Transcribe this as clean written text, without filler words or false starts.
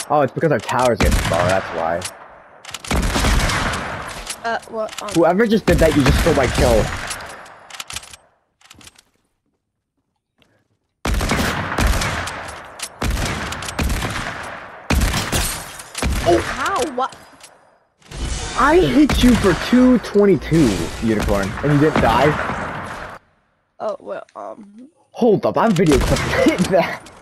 Oh, it's because our towers get smaller, that's why. What? Whoever just did that, you just stole my kill. Oh, how? What? I hit you for 222, Unicorn, and you didn't die? Oh, well, Hold up, I'm video clipping that.